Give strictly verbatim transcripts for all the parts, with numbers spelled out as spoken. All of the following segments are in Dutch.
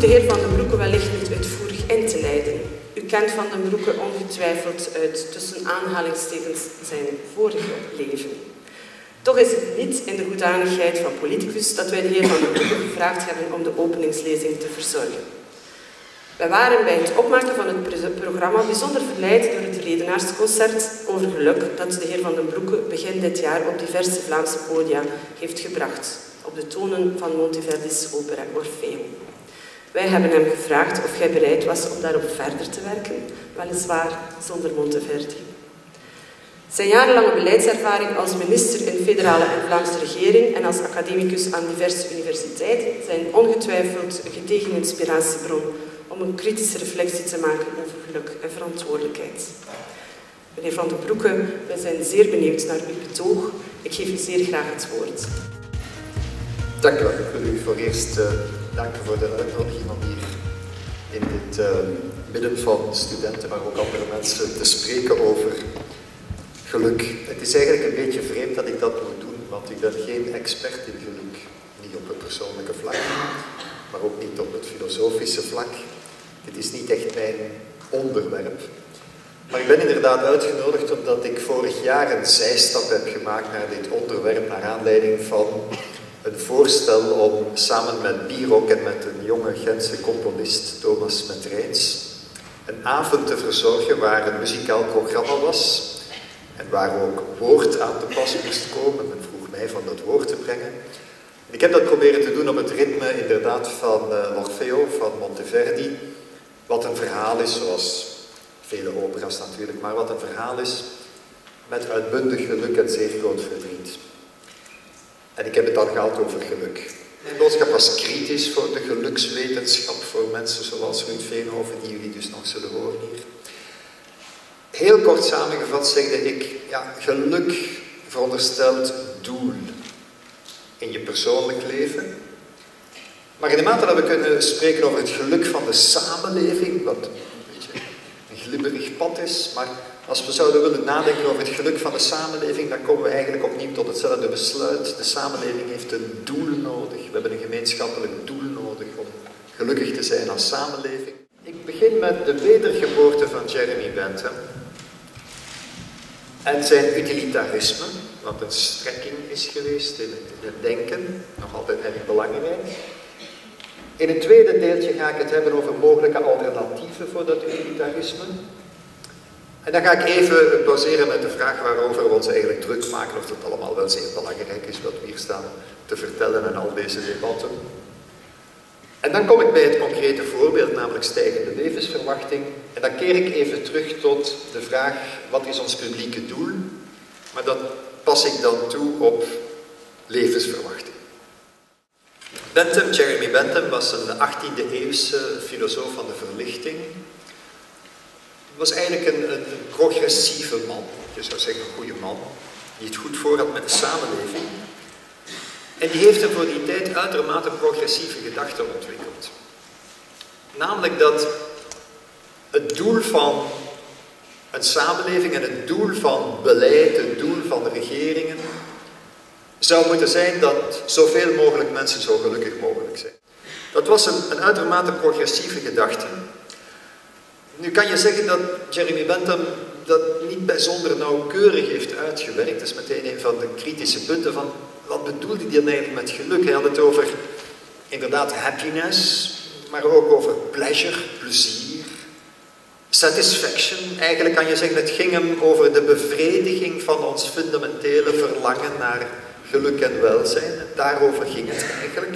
de heer Van den Broeke wellicht niet uitvoerig in te leiden. U kent Van den Broeke ongetwijfeld uit tussen aanhalingstekens zijn vorige leven. Toch is het niet in de hoedanigheid van politicus dat wij de heer Van den Broeke gevraagd hebben om de openingslezing te verzorgen. Wij waren bij het opmaken van het programma bijzonder verleid door het redenaarsconcert over geluk dat de heer Van den Broeke begin dit jaar op diverse Vlaamse podia heeft gebracht, op de tonen van Monteverdi's opera Orfeo. Wij hebben hem gevraagd of hij bereid was om daarop verder te werken, weliswaar zonder Monteverdi. Zijn jarenlange beleidservaring als minister in federale en Vlaamse regering en als academicus aan diverse universiteiten zijn ongetwijfeld een gedegen inspiratiebron om een kritische reflectie te maken over geluk en verantwoordelijkheid. Meneer Van den Broeke, wij zijn zeer benieuwd naar uw betoog. Ik geef u zeer graag het woord. Dank u wel. Ik wil u voor eerst uh, danken voor de uitnodiging om hier in dit uh, midden van studenten, maar ook andere mensen te spreken over geluk. Het is eigenlijk een beetje vreemd dat ik dat moet doen, want ik ben geen expert in geluk. Niet op het persoonlijke vlak, maar ook niet op het filosofische vlak. Dit is niet echt mijn onderwerp. Maar ik ben inderdaad uitgenodigd omdat ik vorig jaar een zijstap heb gemaakt naar dit onderwerp, naar aanleiding van een voorstel om samen met Bierok en met een jonge Gentse componist, Thomas Metrijns, een avond te verzorgen waar een muzikaal programma was en waar ook woord aan te pas moest komen. Men vroeg mij van dat woord te brengen. En ik heb dat proberen te doen op het ritme inderdaad van uh, l'Orfeo, van Monteverdi, wat een verhaal is, zoals vele opera's natuurlijk, maar wat een verhaal is met uitbundig geluk en zeer groot verdriet. En ik heb het dan gehad over geluk. Mijn boodschap was kritisch voor de gelukswetenschap, voor mensen zoals Ruud Veenhoven, die jullie dus nog zullen horen hier. Heel kort samengevat zegde ik, ja, geluk veronderstelt doel in je persoonlijk leven. Maar in de mate dat we kunnen spreken over het geluk van de samenleving, wat een beetje een glibberig pad is, maar als we zouden willen nadenken over het geluk van de samenleving, dan komen we eigenlijk opnieuw tot hetzelfde besluit. De samenleving heeft een doel nodig. We hebben een gemeenschappelijk doel nodig om gelukkig te zijn als samenleving. Ik begin met de wedergeboorte van Jeremy Bentham en zijn utilitarisme, wat een strekking is geweest in het denken, nog altijd erg belangrijk. In het tweede deeltje ga ik het hebben over mogelijke alternatieven voor dat utilitarisme. En dan ga ik even pauzeren met de vraag waarover we ons eigenlijk druk maken, of dat allemaal wel zeer belangrijk is wat we hier staan te vertellen en al deze debatten. En dan kom ik bij het concrete voorbeeld, namelijk stijgende levensverwachting. En dan keer ik even terug tot de vraag, wat is ons publieke doel? Maar dat pas ik dan toe op levensverwachting. Bentham, Jeremy Bentham, was een achttiende eeuwse filosoof van de verlichting. Hij was eigenlijk een, een progressieve man, je zou zeggen een goede man, die het goed voor had met de samenleving. En die heeft een voor die tijd uitermate progressieve gedachten ontwikkeld. Namelijk dat het doel van een samenleving en het doel van beleid, het doel van de regeringen, zou moeten zijn dat zoveel mogelijk mensen zo gelukkig mogelijk zijn. Dat was een, een uitermate progressieve gedachte. Nu kan je zeggen dat Jeremy Bentham dat niet bijzonder nauwkeurig heeft uitgewerkt. Dat is meteen een van de kritische punten van wat bedoelde hij dan eigenlijk met geluk? Hij had het over inderdaad happiness, maar ook over pleasure, plezier, satisfaction. Eigenlijk kan je zeggen, het ging hem over de bevrediging van ons fundamentele verlangen naar geluk en welzijn. Daarover ging het eigenlijk.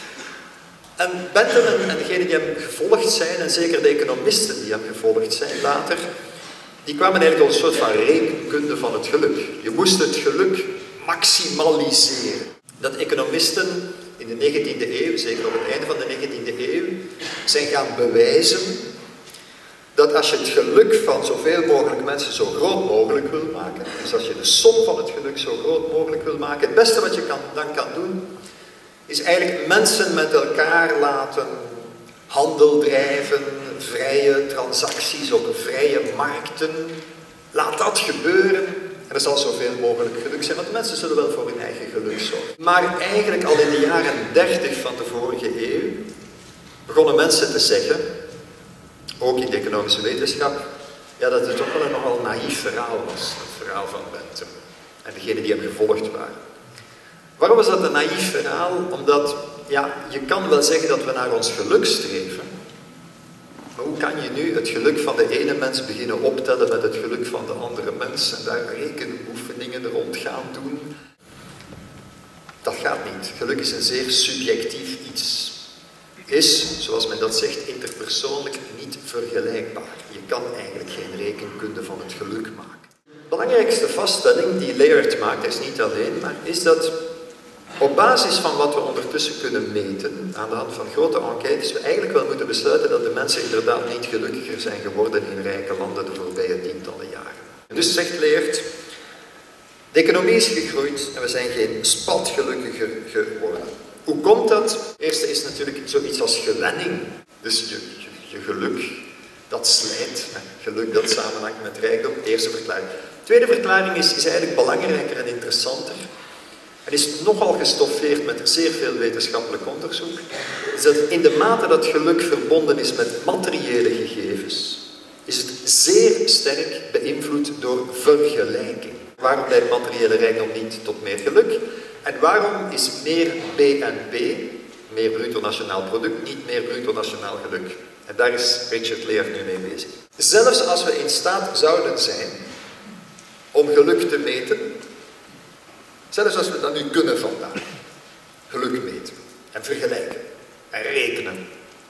En Bentham en degenen die hem gevolgd zijn, en zeker de economisten die hem gevolgd zijn later, die kwamen eigenlijk tot een soort van rekenkunde van het geluk. Je moest het geluk maximaliseren. Dat economisten in de negentiende eeuw, zeker op het einde van de negentiende eeuw, zijn gaan bewijzen dat als je het geluk van zoveel mogelijk mensen zo groot mogelijk wil maken, dus als je de som van het geluk zo groot mogelijk wil maken, het beste wat je kan, dan kan doen, is eigenlijk mensen met elkaar laten handel drijven, vrije transacties op vrije markten. Laat dat gebeuren en er zal zoveel mogelijk geluk zijn, want de mensen zullen wel voor hun eigen geluk zorgen. Maar eigenlijk al in de jaren dertig van de vorige eeuw begonnen mensen te zeggen, ook in de economische wetenschap, ja, dat het toch wel een nogal naïef verhaal was, het verhaal van Bentham. En degenen die hem gevolgd waren. Waarom was dat een naïef verhaal? Omdat, ja, je kan wel zeggen dat we naar ons geluk streven, maar hoe kan je nu het geluk van de ene mens beginnen optellen met het geluk van de andere mens en daar rekenoefeningen rond gaan doen? Dat gaat niet. Geluk is een zeer subjectief iets. Is, zoals men dat zegt, interpersoonlijk niet vergelijkbaar. Je kan eigenlijk geen rekenkunde van het geluk maken. De belangrijkste vaststelling die Layard maakt, is niet alleen, maar is dat op basis van wat we ondertussen kunnen meten, aan de hand van grote enquêtes, we eigenlijk wel moeten besluiten dat de mensen inderdaad niet gelukkiger zijn geworden in rijke landen de voorbije tientallen jaren. En dus zegt Layard, de economie is gegroeid en we zijn geen spat gelukkiger geworden. Hoe komt dat? Het eerste is natuurlijk zoiets als gewenning. Dus je, je, je geluk, dat slijt. Geluk dat samenhangt met rijkdom. Eerste verklaring. Tweede verklaring is, is eigenlijk belangrijker en interessanter. En is nogal gestoffeerd met zeer veel wetenschappelijk onderzoek. Is dat in de mate dat geluk verbonden is met materiële gegevens, is het zeer sterk beïnvloed door vergelijking. Waarom leidt materiële rijkdom niet tot meer geluk? En waarom is meer B N P, meer bruto nationaal product, niet meer bruto nationaal geluk? En daar is Richard Layard nu mee bezig. Zelfs als we in staat zouden zijn om geluk te meten, zelfs als we dat nu kunnen vandaag, geluk meten en vergelijken en rekenen,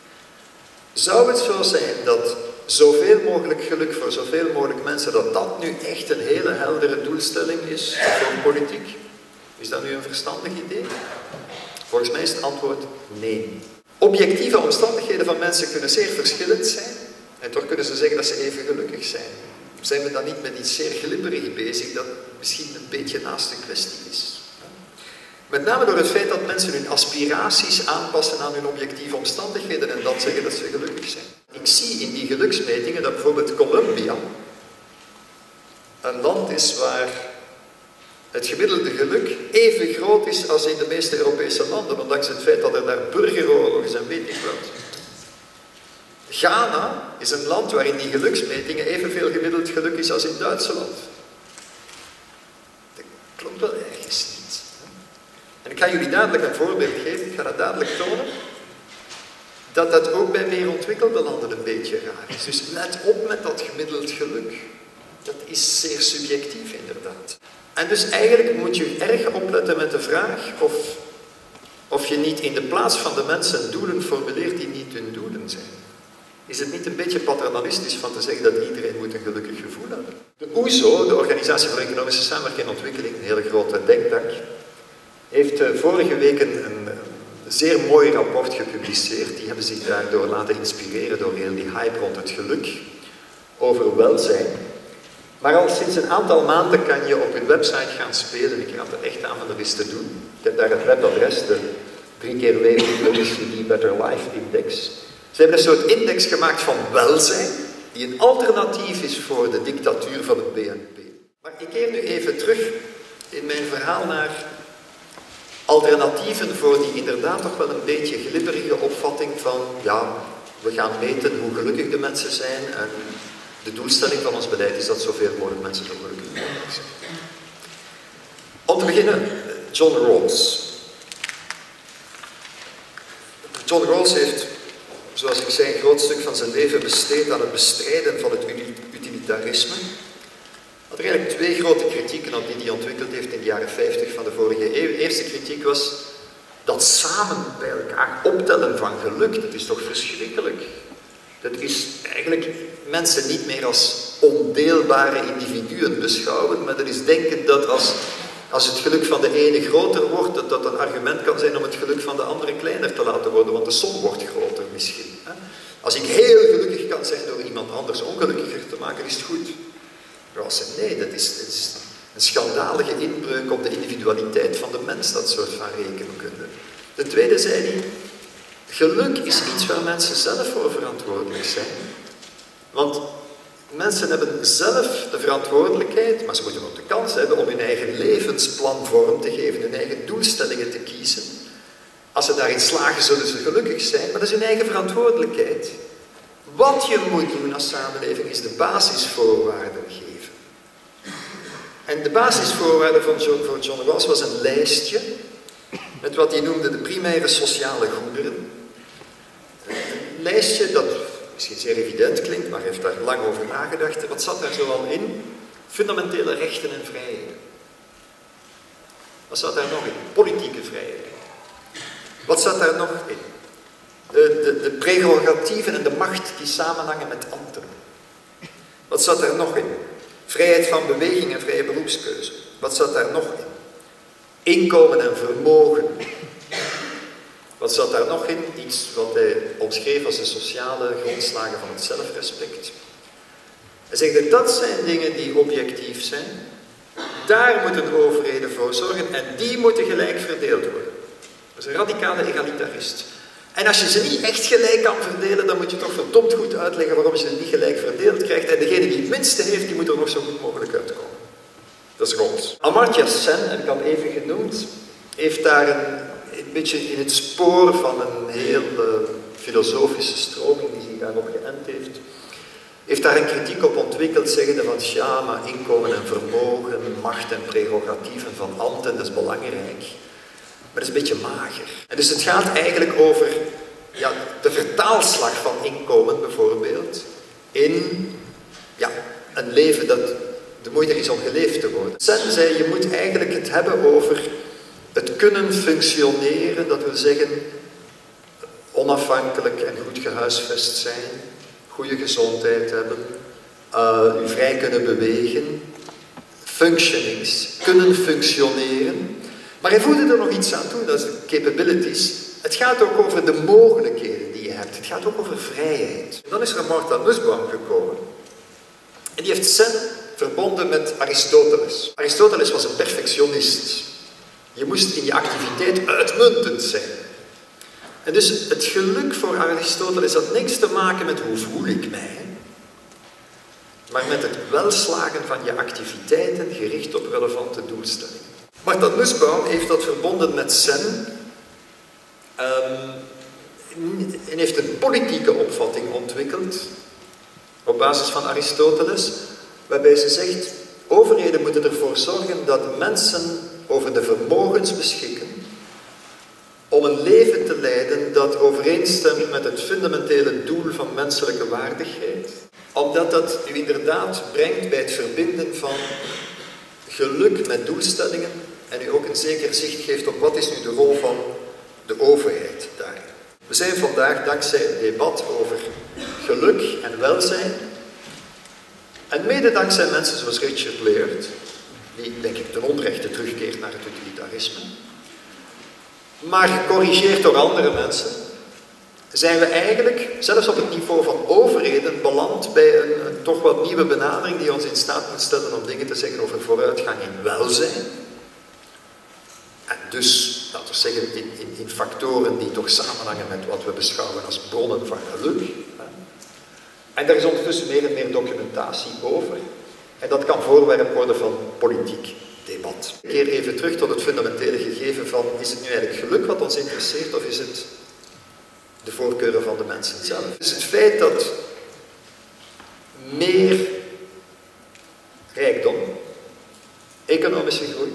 zou het zo zijn dat zoveel mogelijk geluk voor zoveel mogelijk mensen, dat dat nu echt een hele heldere doelstelling is voor politiek? Is dat nu een verstandig idee? Volgens mij is het antwoord nee. Objectieve omstandigheden van mensen kunnen zeer verschillend zijn en toch kunnen ze zeggen dat ze even gelukkig zijn. Zijn we dan niet met iets zeer glibberig bezig dat misschien een beetje naast de kwestie is? Met name door het feit dat mensen hun aspiraties aanpassen aan hun objectieve omstandigheden en dan zeggen dat ze gelukkig zijn. Ik zie in die geluksmetingen dat bijvoorbeeld Colombia een land is waar het gemiddelde geluk even groot is als in de meeste Europese landen, ondanks het feit dat er daar burgeroorlog is en weet ik wat. Ghana is een land waarin die geluksmetingen evenveel gemiddeld geluk is als in Duitsland. Dat klopt wel ergens niet. En ik ga jullie dadelijk een voorbeeld geven, ik ga dat dadelijk tonen, dat dat ook bij meer ontwikkelde landen een beetje raar is. Dus let op met dat gemiddeld geluk. Dat is zeer subjectief inderdaad. En dus eigenlijk moet je erg opletten met de vraag of, of je niet in de plaats van de mensen doelen formuleert die niet hun doelen zijn. Is het niet een beetje paternalistisch van te zeggen dat iedereen moet een gelukkig gevoel hebben? De O E S O, de Organisatie voor Economische Samenwerking en Ontwikkeling, een hele grote denktank, heeft vorige week een, een zeer mooi rapport gepubliceerd. Die hebben zich daardoor laten inspireren door heel die hype rond het geluk, over welzijn. Maar al sinds een aantal maanden kan je op hun website gaan spelen. Ik raad het echt aan om dat eens te doen. Ik heb daar het webadres, de drie keer W W D Better Life Index. Ze hebben een soort index gemaakt van welzijn, die een alternatief is voor de dictatuur van het B N P. Maar ik keer nu even terug in mijn verhaal naar alternatieven voor die inderdaad toch wel een beetje glibberige opvatting van, ja, we gaan meten hoe gelukkig de mensen zijn en de doelstelling van ons beleid is dat zoveel mogelijk mensen zo gelukkig mogelijk zijn. Om te beginnen, John Rawls. John Rawls heeft, zoals ik zei, een groot stuk van zijn leven besteed aan het bestrijden van het utilitarisme. Had er eigenlijk twee grote kritieken op die hij ontwikkeld heeft in de jaren vijftig van de vorige eeuw. De eerste kritiek was dat samen bij elkaar optellen van geluk, dat is toch verschrikkelijk. Dat is eigenlijk mensen niet meer als ondeelbare individuen beschouwen, maar dat is denken dat als, als het geluk van de ene groter wordt, dat dat een argument kan zijn om het geluk van de andere kleiner te laten worden, want de som wordt groter misschien. Hè? Als ik heel gelukkig kan zijn door iemand anders ongelukkiger te maken, is het goed. Rawls zei, nee, dat is, dat is een schandalige inbreuk op de individualiteit van de mens, dat soort van rekenkunde. Ten tweede zei hij, geluk is iets waar mensen zelf voor verantwoordelijk zijn. Want mensen hebben zelf de verantwoordelijkheid, maar ze moeten ook de kans hebben om hun eigen levensplan vorm te geven, hun eigen doelstellingen te kiezen. Als ze daarin slagen, zullen ze gelukkig zijn, maar dat is hun eigen verantwoordelijkheid. Wat je moet doen als samenleving is de basisvoorwaarden geven. En de basisvoorwaarden van John, voor John Rawls was een lijstje met wat hij noemde de primaire sociale goederen. Een lijstje dat misschien zeer evident klinkt, maar hij heeft daar lang over nagedacht. Wat zat daar zoal in? Fundamentele rechten en vrijheden. Wat zat daar nog in? Politieke vrijheden. Wat zat daar nog in? De, de, de prerogatieven en de macht die samenhangen met ambten. Wat zat daar nog in? Vrijheid van beweging en vrije beroepskeuze. Wat zat daar nog in? Inkomen en vermogen. Wat zat daar nog in? Iets wat hij omschreef als de sociale grondslagen van het zelfrespect. Hij zegt, dat zijn dingen die objectief zijn. Daar moeten overheden voor zorgen en die moeten gelijk verdeeld worden. Dat is een radicale egalitarist. En als je ze niet echt gelijk kan verdelen, dan moet je toch verdomd goed uitleggen waarom je ze niet gelijk verdeeld krijgt. En degene die het minste heeft, die moet er nog zo goed mogelijk uitkomen. Dat is Rawls. Amartya Sen, heb ik al even genoemd, heeft daar een, een beetje in het spoor van een heel uh, filosofische stroming die zich daarop geënt heeft, heeft daar een kritiek op ontwikkeld, zeggende van ja, maar inkomen en vermogen, macht en prerogatieven van ambten, dat is belangrijk. Maar dat is een beetje mager. En dus het gaat eigenlijk over ja, de vertaalslag van inkomen bijvoorbeeld in ja, een leven dat de moeite is om geleefd te worden. Sen zei, je moet eigenlijk het hebben over het kunnen functioneren, dat wil zeggen onafhankelijk en goed gehuisvest zijn, goede gezondheid hebben, uh, u vrij kunnen bewegen, functionings, kunnen functioneren. Maar hij voegde er nog iets aan toe, dat is de capabilities. Het gaat ook over de mogelijkheden die je hebt. Het gaat ook over vrijheid. En dan is er Martha Nussbaum gekomen. En die heeft Sen verbonden met Aristoteles. Aristoteles was een perfectionist. Je moest in je activiteit uitmuntend zijn. En dus het geluk voor Aristoteles had niks te maken met hoe voel ik mij, maar met het welslagen van je activiteiten gericht op relevante doelstellingen. Martha Nussbaum heeft dat verbonden met Sen um, en heeft een politieke opvatting ontwikkeld op basis van Aristoteles, waarbij ze zegt, overheden moeten ervoor zorgen dat mensen over de vermogens beschikken om een leven te leiden dat overeenstemt met het fundamentele doel van menselijke waardigheid, omdat dat u inderdaad brengt bij het verbinden van geluk met doelstellingen en u ook een zeker zicht geeft op wat is nu de rol van de overheid daarin. We zijn vandaag dankzij het debat over geluk en welzijn en mede dankzij mensen zoals Richard Laird, die denk ik ten onrechte terugkeert naar het utilitarisme, maar gecorrigeerd door andere mensen, zijn we eigenlijk, zelfs op het niveau van overheden, beland bij een, een toch wat nieuwe benadering die ons in staat moet stellen om dingen te zeggen over vooruitgang in welzijn. En dus, laten we zeggen, in, in, in factoren die toch samenhangen met wat we beschouwen als bronnen van geluk. En daar is ondertussen meer en meer documentatie over. En dat kan voorwerp worden van politiek debat. Ik keer even terug tot het fundamentele gegeven van, is het nu eigenlijk geluk wat ons interesseert of is het de voorkeuren van de mensen zelf? Dus het feit dat meer rijkdom, economische groei,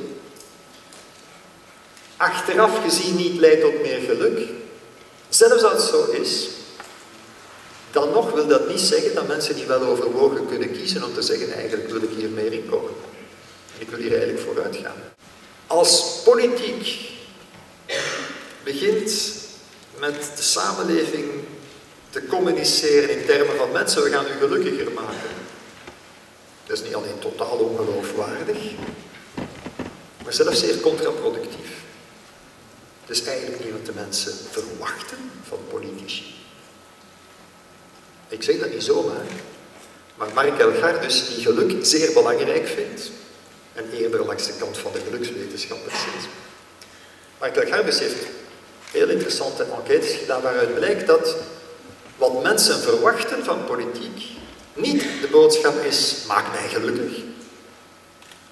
achteraf gezien niet leidt tot meer geluk, zelfs als het zo is, dan nog wil dat niet zeggen dat mensen die wel overwogen kunnen kiezen om te zeggen, eigenlijk wil ik hier meer inkomen. Ik wil hier eigenlijk vooruit gaan. Als politiek begint met de samenleving te communiceren in termen van mensen, we gaan u gelukkiger maken. Dat is niet alleen totaal ongeloofwaardig, maar zelfs zeer contraproductief. Het is eigenlijk niet wat de mensen verwachten van politici. Ik zeg dat niet zomaar, maar Mark Elgardus, die geluk zeer belangrijk vindt, en eerder langs de kant van de gelukswetenschappers zit. Mark Elgardus heeft heel interessante enquêtes gedaan waaruit blijkt dat wat mensen verwachten van politiek niet de boodschap is, maak mij gelukkig.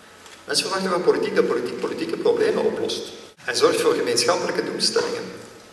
Mensen verwachten van politiek dat politiek politieke problemen oplost en zorgt voor gemeenschappelijke doelstellingen.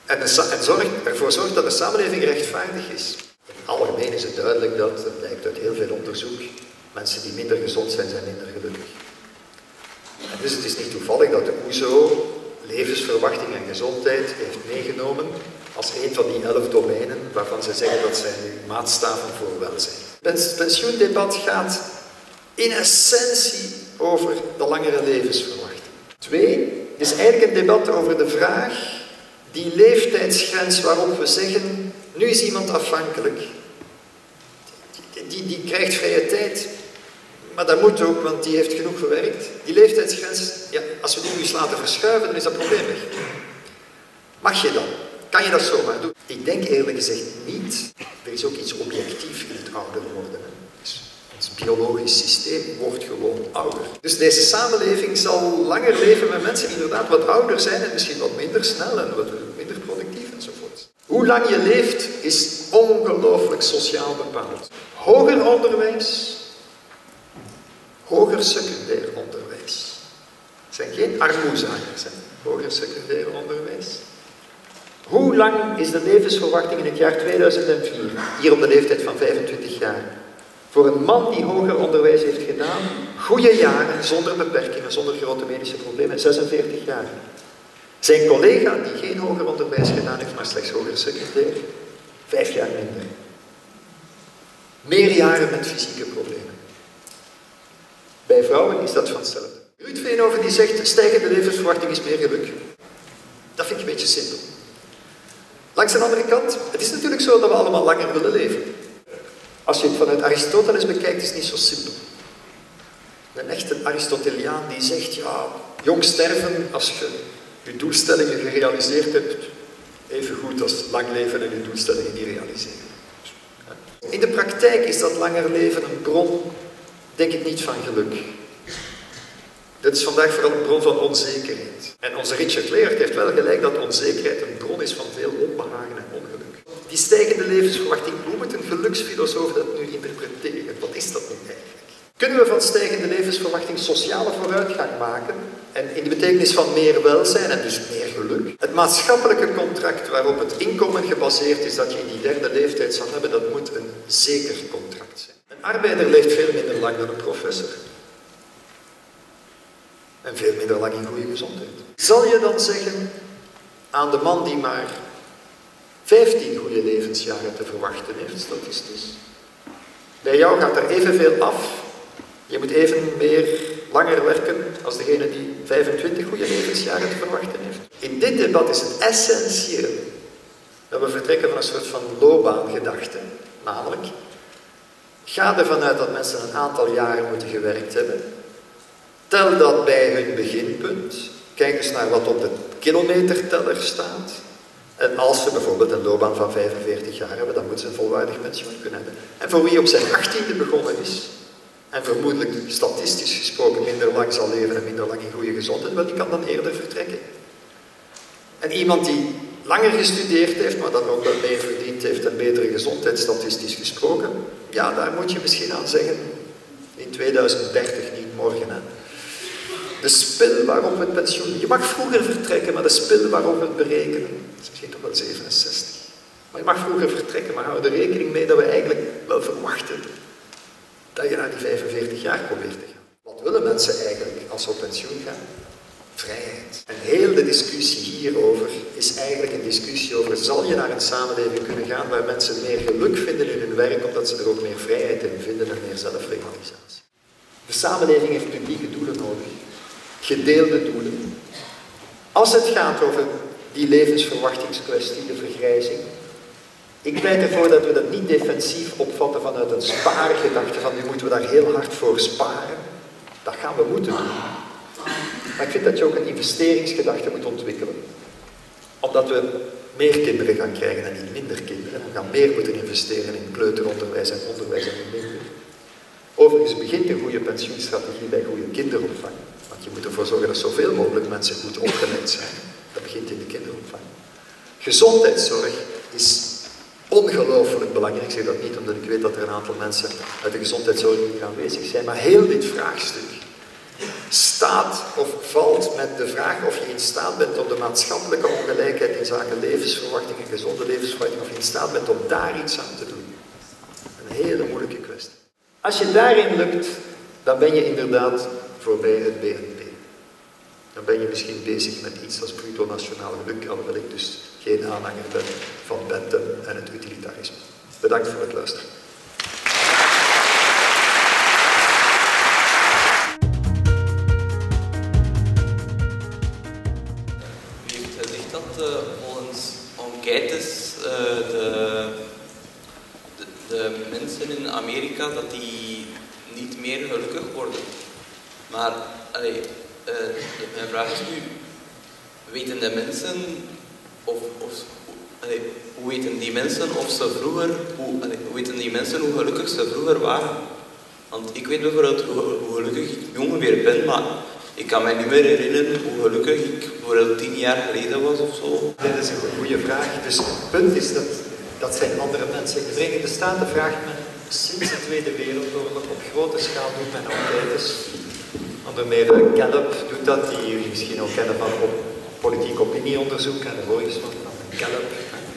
En, en zorgt, ervoor zorgt dat de samenleving rechtvaardig is. In het algemeen is het duidelijk dat, dat blijkt uit heel veel onderzoek, mensen die minder gezond zijn, zijn minder gelukkig. En dus het is niet toevallig dat de O E S O levensverwachting en gezondheid heeft meegenomen als een van die elf domeinen waarvan ze zeggen dat zijn maatstaven voor welzijn. Het pensioendebat gaat in essentie over de langere levensverwachting. Twee, het is eigenlijk een debat over de vraag, die leeftijdsgrens waarop we zeggen, nu is iemand afhankelijk. Die, die, die krijgt vrije tijd, maar dat moet ook, want die heeft genoeg gewerkt. Die leeftijdsgrens, ja, als we die nu eens laten verschuiven, dan is dat probleem weg. Mag je dat? Kan je dat zomaar doen? Ik denk eerlijk gezegd niet. Er is ook iets objectief in het ouder worden. Dus ons biologisch systeem wordt gewoon ouder. Dus deze samenleving zal langer leven met mensen die inderdaad wat ouder zijn en misschien wat minder snel en wat minder productief enzovoort. Hoe lang je leeft is ongelooflijk sociaal bepaald. Hoger onderwijs, hoger secundair onderwijs. Het zijn geen armoezagers, hè? Hoger secundair onderwijs. Hoe lang is de levensverwachting in het jaar tweeduizend vier, hier op de leeftijd van vijfentwintig jaar? Voor een man die hoger onderwijs heeft gedaan, goede jaren, zonder beperkingen, zonder grote medische problemen, zesenveertig jaar. Zijn collega die geen hoger onderwijs gedaan heeft, maar slechts hoger secundair, vijf jaar minder. Meer jaren met fysieke problemen. Bij vrouwen is dat van hetzelfde. Ruud Veenhoven die zegt, stijgende levensverwachting is meer geluk. Dat vind ik een beetje simpel. Langs de andere kant, het is natuurlijk zo dat we allemaal langer willen leven. Als je het vanuit Aristoteles bekijkt, is het niet zo simpel. Een echte Aristoteliaan die zegt, ja, jong sterven als je je doelstellingen gerealiseerd hebt, even goed als lang leven en je doelstellingen niet realiseren. In de praktijk is dat langer leven een bron, denk ik niet van geluk. Dit is vandaag vooral een bron van onzekerheid. En onze Richard Leert heeft wel gelijk dat onzekerheid een bron is van veel onbehagen en ongeluk. Die stijgende levensverwachting, hoe moet een geluksfilosoof dat nu interpreteren? Wat is dat nu eigenlijk? Kunnen we van stijgende levensverwachting sociale vooruitgang maken? En in de betekenis van meer welzijn en dus meer geluk? Het maatschappelijke contract waarop het inkomen gebaseerd is dat je in die derde leeftijd zal hebben, dat moet een zeker contract zijn. Een arbeider leeft veel minder lang dan een professor. En veel minder lang in goede gezondheid. Zal je dan zeggen aan de man die maar vijftien goede levensjaren te verwachten heeft, statistisch. Bij jou gaat er evenveel af. Je moet even meer langer werken als degene die vijfentwintig goede levensjaren te verwachten heeft. In dit debat is het essentieel dat we vertrekken van een soort van loopbaangedachte. Namelijk, ga ervan uit dat mensen een aantal jaren moeten gewerkt hebben. Tel dat bij hun beginpunt. Kijk eens naar wat op de kilometerteller staat. En als ze bijvoorbeeld een loopbaan van vijfenveertig jaar hebben, dan moeten ze een volwaardig pensioen kunnen hebben. En voor wie op zijn achttiende begonnen is, en vermoedelijk statistisch gesproken minder lang zal leven en minder lang in goede gezondheid, wel, die kan dan eerder vertrekken. En iemand die langer gestudeerd heeft, maar dan ook wel meer verdiend heeft en betere gezondheid, statistisch gesproken, ja, daar moet je misschien aan zeggen, in tweeduizend dertig, niet morgen, hè. De spil waarop we het pensioen... Je mag vroeger vertrekken, maar de spil waarop we het berekenen, is misschien toch wel zevenenzestig. Maar je mag vroeger vertrekken, maar hou er rekening mee dat we eigenlijk wel verwachten dat je naar die vijfenveertig jaar probeert te gaan. Wat willen mensen eigenlijk als ze op pensioen gaan? Vrijheid. En heel de discussie hierover is eigenlijk een discussie over, zal je naar een samenleving kunnen gaan waar mensen meer geluk vinden in hun werk, omdat ze er ook meer vrijheid in vinden en meer zelfrealisatie. De samenleving heeft publieke doelen nodig. Gedeelde doelen. Als het gaat over die levensverwachtingskwestie, de vergrijzing, ik pleit ervoor dat we dat niet defensief opvatten vanuit een spaargedachte, van nu moeten we daar heel hard voor sparen. Dat gaan we moeten doen. Maar ik vind dat je ook een investeringsgedachte moet ontwikkelen. Omdat we meer kinderen gaan krijgen en niet minder kinderen. We gaan meer moeten investeren in kleuteronderwijs en onderwijs en minder. Overigens begint een goede pensioenstrategie bij goede kinderopvang. Want je moet ervoor zorgen dat zoveel mogelijk mensen goed opgeleid zijn. Dat begint in de kinderopvang. Gezondheidszorg is ongelooflijk belangrijk. Ik zeg dat niet omdat ik weet dat er een aantal mensen uit de gezondheidszorg hier aanwezig zijn. Maar heel dit vraagstuk staat of valt met de vraag of je in staat bent om de maatschappelijke ongelijkheid in zaken levensverwachting en gezonde levensverwachting, of je in staat bent om daar iets aan te doen. Een hele moeilijke kwestie. Als je daarin lukt, dan ben je inderdaad voorbij het B N P. Dan ben je misschien bezig met iets als bruto nationaal geluk, alhoewel ik dus geen aanhanger ben van Bentham en het utilitarisme. Bedankt voor het luisteren. U heeft gezegd dat uh, volgens enquêtes uh, de, de, de mensen in Amerika dat die niet meer gelukkig worden. Maar allee, uh, mijn vraag is nu, weten de mensen of, of allee, hoe weten die mensen of ze vroeger, hoe, allee, hoe weten die mensen hoe gelukkig ze vroeger waren? Want ik weet bijvoorbeeld hoe, hoe gelukkig ik nu ongeveer ben, maar ik kan mij niet meer herinneren hoe gelukkig ik bijvoorbeeld tien jaar geleden was of zo. Dat is een goede vraag. Dus het punt is dat dat zijn andere mensen. In de Verenigde Staten vraagt men sinds de Tweede Wereldoorlog op grote schaal doet men enquêtes. Onder meer Gallup doet dat, die jullie misschien ook kennen van op politiek opinieonderzoek en de horizon van Gallup.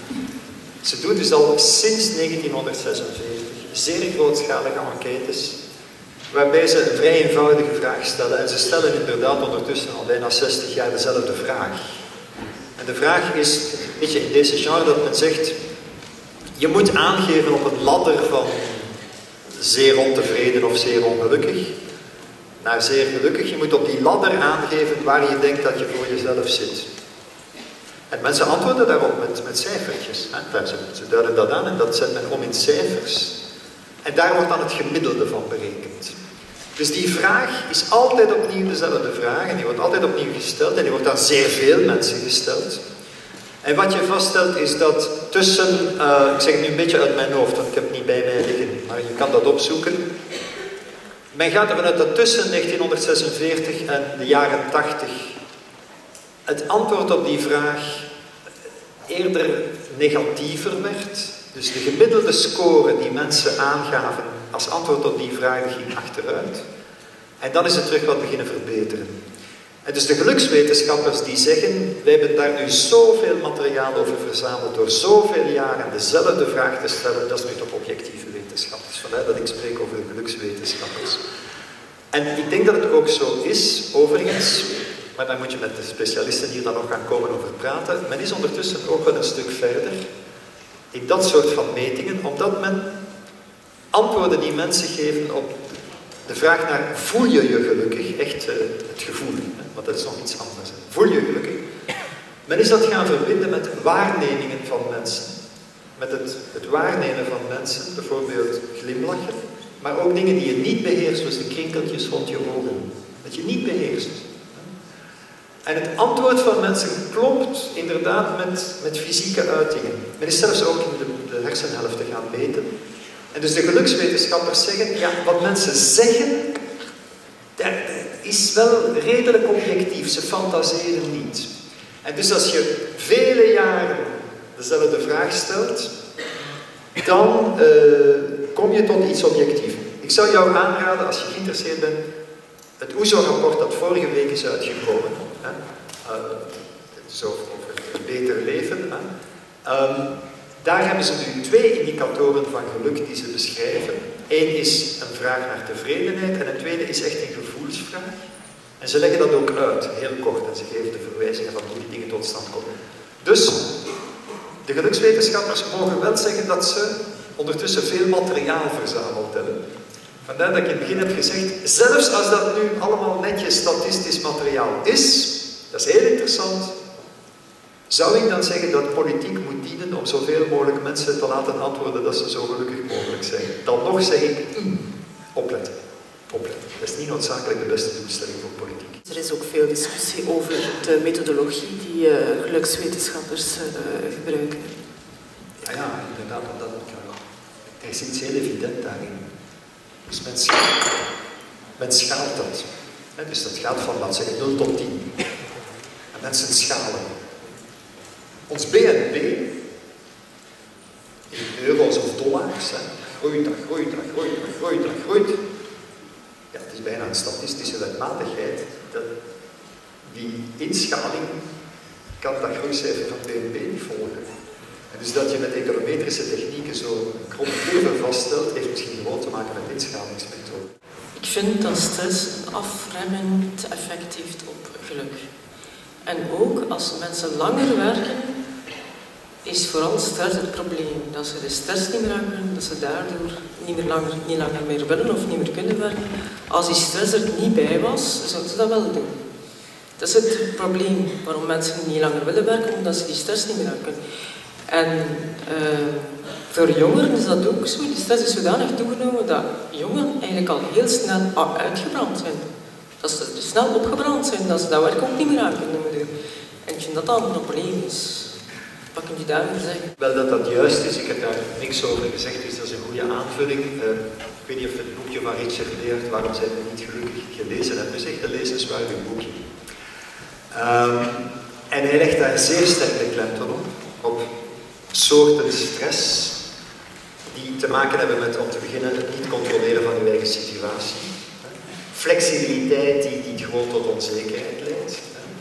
Ze doen dus al sinds negentienhonderdzesenveertig zeer grootschalige enquêtes, waarbij ze een vrij eenvoudige vraag stellen. En ze stellen inderdaad ondertussen al bijna zestig jaar dezelfde vraag. En de vraag is, een beetje in deze genre, dat men zegt, je moet aangeven op een ladder van zeer ontevreden of zeer ongelukkig naar zeer gelukkig. Je moet op die ladder aangeven waar je denkt dat je voor jezelf zit. En mensen antwoorden daarop met, met cijfertjes. Hè? Ze, ze duiden dat aan en dat zet men om in cijfers. En daar wordt dan het gemiddelde van berekend. Dus die vraag is altijd opnieuw dezelfde vraag en die wordt altijd opnieuw gesteld en die wordt aan zeer veel mensen gesteld. En wat je vaststelt is dat tussen, uh, ik zeg het nu een beetje uit mijn hoofd, want ik heb het niet bij mij liggen, maar je kan dat opzoeken. Men gaat ervan uit dat tussen negentienhonderdzesenveertig en de jaren tachtig het antwoord op die vraag eerder negatiever werd. Dus de gemiddelde score die mensen aangaven als antwoord op die vraag ging achteruit. En dan is het terug wat beginnen verbeteren. En dus de gelukswetenschappers die zeggen, wij hebben daar nu zoveel materiaal over verzameld door zoveel jaren dezelfde vraag te stellen, dat is nu toch objectieve wetenschap. Dus vandaar dat ik spreek over de gelukswetenschappers. En ik denk dat het ook zo is, overigens, maar daar moet je met de specialisten hier dan nog gaan komen over praten. Men is ondertussen ook wel een stuk verder in dat soort van metingen, omdat men antwoorden die mensen geven op de vraag naar voel je je gelukkig, echt uh, het gevoel, hè? Want dat is nog iets anders. Hè? Voel je gelukkig? Men is dat gaan verbinden met waarnemingen van mensen. Met het, het waarnemen van mensen, bijvoorbeeld glimlachen, maar ook dingen die je niet beheerst, zoals de krinkeltjes rond je ogen. Dat je niet beheerst. En het antwoord van mensen klopt inderdaad met, met fysieke uitingen. Men is zelfs ook in de, de hersenhelften gaan meten. En dus de gelukswetenschappers zeggen, ja, wat mensen zeggen, dat is wel redelijk objectief. Ze fantaseren niet. En dus als je vele jaren dezelfde vraag stelt, dan uh, kom je tot iets objectiefs. Ik zou jou aanraden, als je geïnteresseerd bent, het O E S O-rapport dat vorige week is uitgekomen, hè, uh, zo over een beter leven, hè, um, daar hebben ze nu twee indicatoren van geluk die ze beschrijven. Eén is een vraag naar tevredenheid en een tweede is echt een gevoelsvraag. En ze leggen dat ook uit, heel kort, en ze geven de verwijzingen van hoe die dingen tot stand komen. Dus, de gelukswetenschappers mogen wel zeggen dat ze ondertussen veel materiaal verzameld hebben. Vandaar dat ik in het begin heb gezegd, zelfs als dat nu allemaal netjes statistisch materiaal is, dat is heel interessant, zou ik dan zeggen dat politiek moet dienen om zoveel mogelijk mensen te laten antwoorden dat ze zo gelukkig mogelijk zijn. Dan nog zeg ik, mm, opletten. opletten. Dat is niet noodzakelijk de beste doelstelling voor politiek. Er is ook veel discussie over de methodologie die uh, gelukswetenschappers uh, gebruiken. Ja, ja, inderdaad, dat, er is iets heel evident daarin. Dus men schaalt, men schaalt dat. He, dus dat gaat van, laten we zeggen, nul tot tien. En mensen schalen. Ons B N P, in euro's of dollars, hè, groeit, dat groeit, dat groeit, dat groeit, dat groeit. Ja, het is bijna aan statistische wetmatigheid, dat die inschaling kan dat groeicijfer van P N B niet volgen. En dus dat je met econometrische technieken zo een krom curve vaststelt, heeft misschien gewoon te maken met inschalingsmethoden. Ik vind dat stress een afremmend effect heeft op geluk. En ook als mensen langer werken, is vooral stress het probleem. Dat ze de stress niet meer hebben, dat ze daardoor niet, meer langer, niet langer meer willen of niet meer kunnen werken. Als die stress er niet bij was, zouden ze dat wel doen. Dat is het probleem waarom mensen niet langer willen werken, omdat ze die stress niet meer hebben. En uh, voor jongeren is dat ook zo. Die stress is zodanig toegenomen dat jongeren eigenlijk al heel snel uitgebrand zijn. Dat ze snel opgebrand zijn, dat ze dat werk ook niet meer aan kunnen doen. En ik vind dat dat een probleem is. Wat kun je daarover zeggen? Wel, dat dat juist is. Ik heb daar niks over gezegd, dus dat is een goede aanvulling. Uh, ik weet niet of het boekje van Richard Leert, Waarom zijn we niet gelukkig, gelezen hebt. Dus echt een lezenswaardig boekje. Um, en hij legt daar zeer sterke klemtoon op, op soorten stress die te maken hebben met, om te beginnen, het niet controleren van uw eigen situatie. Flexibiliteit die, die gewoon tot onzekerheid leidt.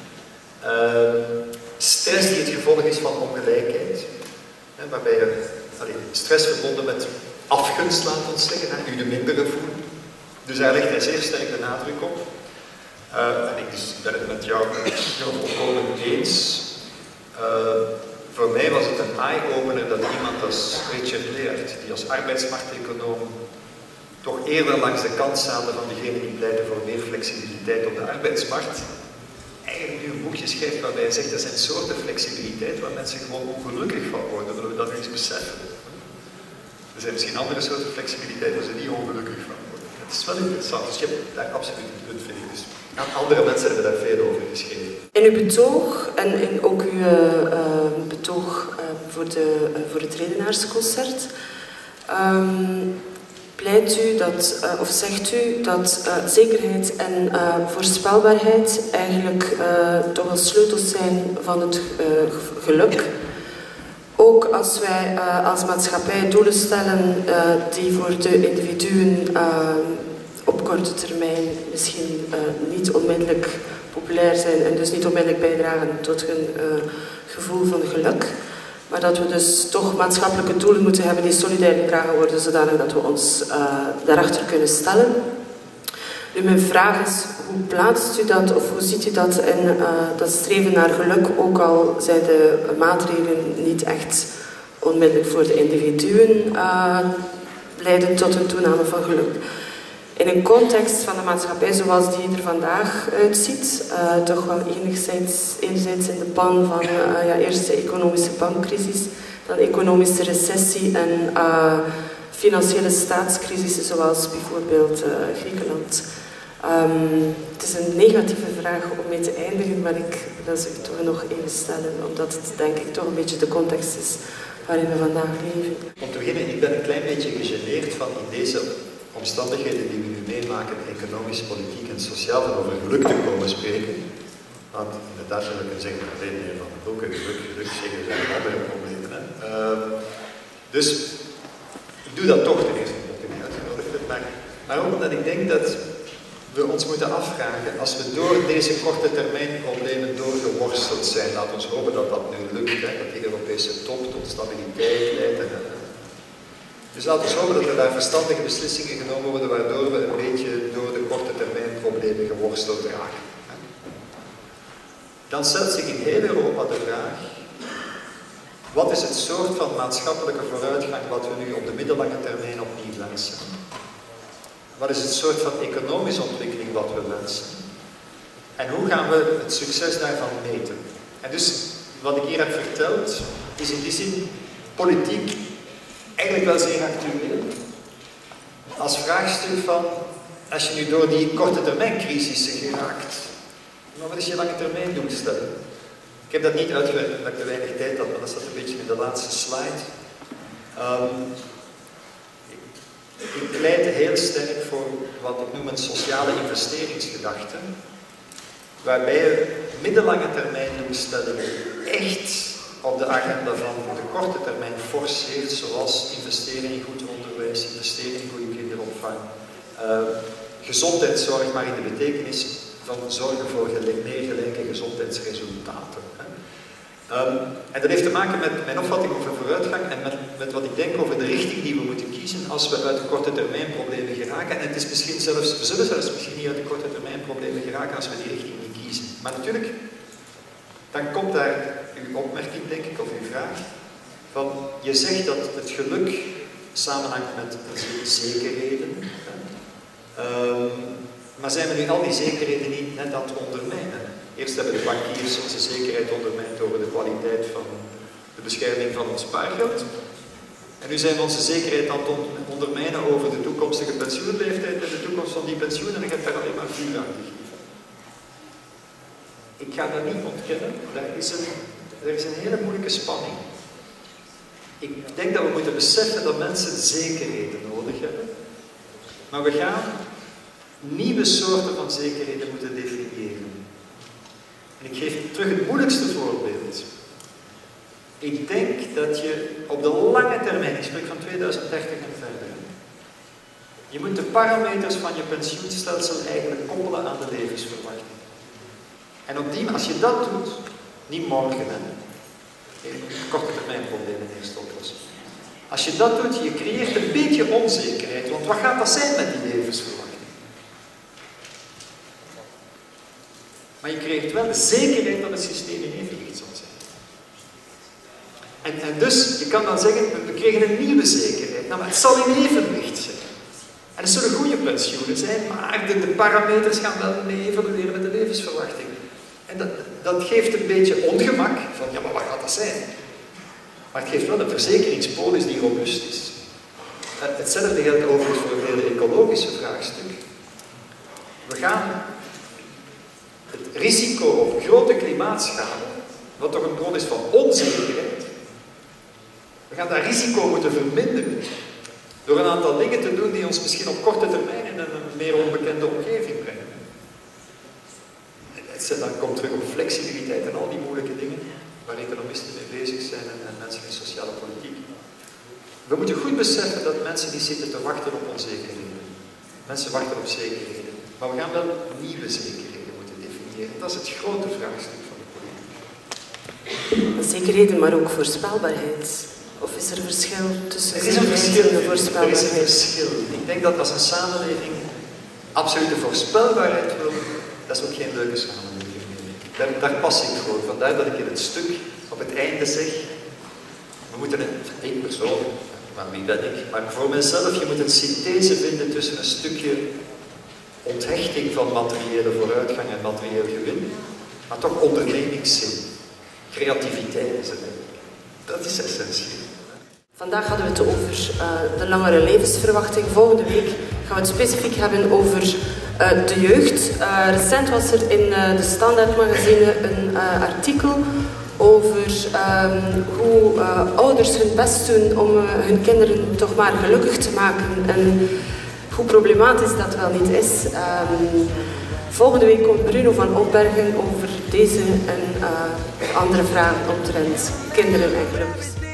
Uh, stress die het gevolg is van ongelijkheid, hè, waarbij je allee, stress verbonden met afgunst, laat ons zeggen, hè, u de mindere voelen. Dus daar legt hij zeer sterk de nadruk op. Uh, en ik dus ben het met jou volkomen eens. Uh, voor mij was het een eye-opener dat iemand als Richard Leert, die als arbeidsmarkteconoom toch eerder langs de kant zaten van degenen die pleiten voor meer flexibiliteit op de arbeidsmarkt, eigenlijk nu een boekje schrijft waarbij hij zegt, er zijn soorten flexibiliteit waar mensen gewoon ongelukkig van worden, willen we dat eens beseffen. Er zijn misschien andere soorten flexibiliteit waar ze niet ongelukkig van worden. Het is wel interessant, dus je hebt daar absoluut een punt, vind ik. Dus andere mensen hebben daar veel over geschreven. In uw betoog en in ook uw uh, betoog uh, voor, de, uh, voor het redenaarsconcert um, pleit u dat, uh, of zegt u dat uh, zekerheid en uh, voorspelbaarheid eigenlijk uh, toch wel sleutels zijn van het uh, geluk. Ook als wij uh, als maatschappij doelen stellen uh, die voor de individuen uh, op korte termijn misschien uh, niet onmiddellijk populair zijn en dus niet onmiddellijk bijdragen tot een uh, gevoel van geluk. Maar dat we dus toch maatschappelijke doelen moeten hebben die solidair gedragen worden, zodanig dat we ons uh, daarachter kunnen stellen. Nu, mijn vraag is, hoe plaatst u dat of hoe ziet u dat in uh, dat streven naar geluk, ook al zijn de maatregelen niet echt onmiddellijk voor de individuen uh, leiden tot een toename van geluk? In een context van de maatschappij zoals die er vandaag uitziet, uh, toch wel enigszins, enerzijds in de pan van uh, ja, eerst de economische bankcrisis, dan economische recessie en uh, financiële staatscrisissen zoals bijvoorbeeld uh, Griekenland. Um, het is een negatieve vraag om mee te eindigen, maar ik wil ze toch nog even stellen, omdat het denk ik toch een beetje de context is waarin we vandaag leven. Om te beginnen, ik ben een klein beetje gegeneerd van in deze omstandigheden die we nu meemaken, economisch, politiek en sociaal, van over geluk te komen spreken. Want inderdaad zou ik kunnen zeggen, alleen meer van ook een geluk, geluk zeggen, er zijn andere problemen. Hè. Uh, dus ik doe dat toch ten eerste, omdat ik niet uitgenodigd ben, maar, maar ook omdat ik denk dat we ons moeten afvragen, als we door deze korte termijn problemen doorgeworsteld zijn, laten we hopen dat dat nu lukt, hè, dat die Europese top tot stabiliteit leidt. En, dus laten we hopen dat er daar verstandige beslissingen genomen worden, waardoor we een beetje door de korte termijn problemen geworsteld raken. Dan stelt zich in heel Europa de vraag, wat is het soort van maatschappelijke vooruitgang wat we nu op de middellange termijn opnieuw wensen? Wat is het soort van economische ontwikkeling wat we wensen? En hoe gaan we het succes daarvan meten? En dus, wat ik hier heb verteld, is in die zin politiek eigenlijk wel zeer actueel. Als vraagstuk van, als je nu door die korte termijn crisissen geraakt, maar wat is je lange termijn doelstelling? Ik heb dat niet uitgewerkt omdat ik te weinig tijd had, maar dat staat een beetje in de laatste slide. Um, ik pleit heel sterk voor wat ik noem een sociale investeringsgedachte, waarbij je middellange termijn doelstellingen echt op de agenda van de korte termijn forceert, zoals investeren in goed onderwijs, investeren in goede kinderopvang, uh, gezondheidszorg, maar in de betekenis van zorgen voor meer gelijke gezondheidsresultaten. Um, en dat heeft te maken met mijn opvatting over vooruitgang en met, met wat ik denk over de richting die we moeten kiezen als we uit de korte termijn problemen geraken. En het is misschien zelfs, we zullen zelfs misschien niet uit de korte termijn problemen geraken als we die richting niet kiezen. Maar natuurlijk, dan komt daar uw opmerking, denk ik, of uw vraag, van je zegt dat het geluk samenhangt met zekerheden. Um, maar zijn we nu al die zekerheden niet net aan het ondermijnen? Eerst hebben de bankiers onze zekerheid ondermijnd over de kwaliteit van de bescherming van ons spaargeld. En nu zijn we onze zekerheid aan het ondermijnen over de toekomstige pensioenleeftijd en de toekomst van die pensioenen en je hebt daar alleen maar vuur aan gegeven. Ik ga dat niet ontkennen, er is, een, er is een hele moeilijke spanning. Ik denk dat we moeten beseffen dat mensen zekerheden nodig hebben, maar we gaan nieuwe soorten van zekerheden moeten definiëren. En ik geef terug het moeilijkste voorbeeld. Ik denk dat je op de lange termijn, ik spreek van tweeduizend dertig en verder, je moet de parameters van je pensioenstelsel eigenlijk koppelen aan de levensverwachting. En op die, als je dat doet, niet morgen, hè, korte termijn problemen eerst oplossen. Als je dat doet, je creëert een beetje onzekerheid, want wat gaat dat zijn met die levensverwachting? Maar je creëert wel de zekerheid dat het systeem in evenwicht zal zijn. En, en dus, je kan dan zeggen, we kregen een nieuwe zekerheid. Nou, maar het zal in evenwicht zijn. En het zullen goede pensioenen zijn, maar de, de parameters gaan wel mee evolueren met de levensverwachting. En dat, dat geeft een beetje ongemak, van ja, maar wat gaat dat zijn? Maar het geeft wel een verzekeringspolis die robuust is. Hetzelfde geldt overigens voor het hele ecologische vraagstuk. We gaan het risico op grote klimaatschade, wat toch een bron is van onzekerheid, we gaan dat risico moeten verminderen door een aantal dingen te doen die ons misschien op korte termijn in een meer onbekende omgeving brengen. En dan komt terug op flexibiliteit en al die moeilijke dingen waar economisten mee bezig zijn en, en mensen in sociale politiek. We moeten goed beseffen dat mensen niet zitten te wachten op onzekerheden. Mensen wachten op zekerheden. Maar we gaan wel nieuwe zekerheden moeten definiëren. Dat is het grote vraagstuk van de politiek. Zekerheden, maar ook voorspelbaarheid. Of is er verschil tussen er is een verschil, en de voorspelbaarheid? Er is een verschil. Ik denk dat als een samenleving absolute voorspelbaarheid wil, dat is ook geen leuke samenleving meer. Daar, daar pas ik voor. Vandaar dat ik in het stuk op het einde zeg, we moeten een, één persoon, maar wie ben ik, maar voor mezelf, je moet een synthese vinden tussen een stukje onthechting van materiële vooruitgang en materieel gewin, maar toch ondernemingszin. Creativiteit is het. Dat is essentieel. Vandaag hadden we het over uh, de langere levensverwachting. Volgende week gaan we het specifiek hebben over uh, de jeugd. Uh, recent was er in uh, de Standaard magazine een uh, artikel over um, hoe uh, ouders hun best doen om uh, hun kinderen toch maar gelukkig te maken. En hoe problematisch dat wel niet is. Um, volgende week komt Bruno van Opbergen over deze en uh, andere vragen omtrent kinderen en geluk.